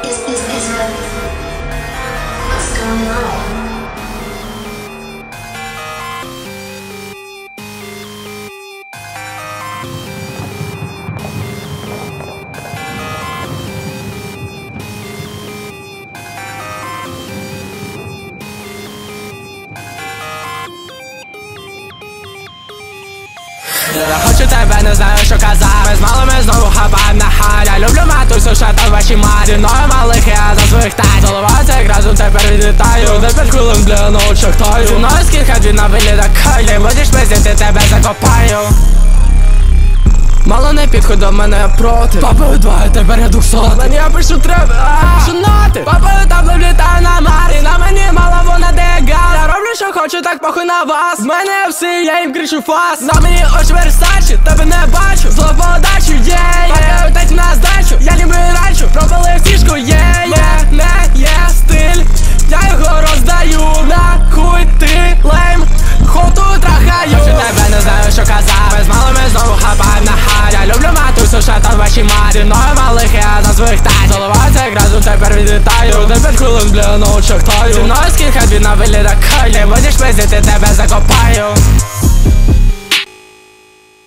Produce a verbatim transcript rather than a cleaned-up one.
Is, is, is it? What's going on? Я хочу тебе, не знаю, що казав. Ми з малими знову хапаєм на хай. Я люблю матусю, що там ваші маті. Мною малих я за своїх тать. Заливаюся, як разом тепер відлітаю. Де п'ять хвилин, бля, на очах таю. Зі мною скільки дві на виліта кайлі. Будеш пиздити, тебе закопаю. Мало не підходь до мене, я проти. Папою два, а тепер я двохсотий. Мені я пишу треба, що нати. Папою там влітаю на Марс. І на мені мало вона дегал. Я роблю, що хочу, так похуй на вас. В мене всі, я їм кричу фас. На мені очі Версачі, тебе не бачу. Зло подачу, є, є. Пакаю на здачу, я ніби рачу. Пропали фішку, є, є. Не є стиль, я його роздаю. Нахуй ти лейм, хоту трахаю. Хочу тебе, не знаю, що казав. Ми з малими знову хапаєм на хай. Я люблю матусю, що там ваші маті. Мною малих я за своїх тать. Заливаюся, як разом тепер відлітаю. Де п'ять хвилин, бля, на очах таю. Зі мною скільки дві на виліта кайлі. Будеш пиздити, тебе закопаю.